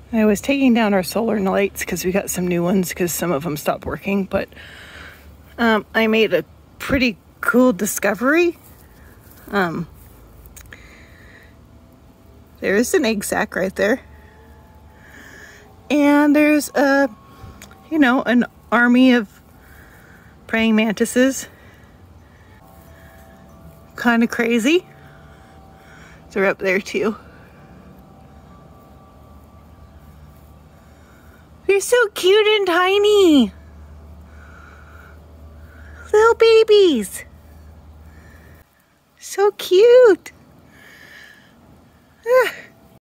I was taking down our solar lights because we got some new ones because some of them stopped working, but I made a pretty cool discovery. There's an egg sac right there. And there's an army of praying mantises. Kind of crazy. They're up there too. They're so cute and tiny. Little babies. So cute. Ah.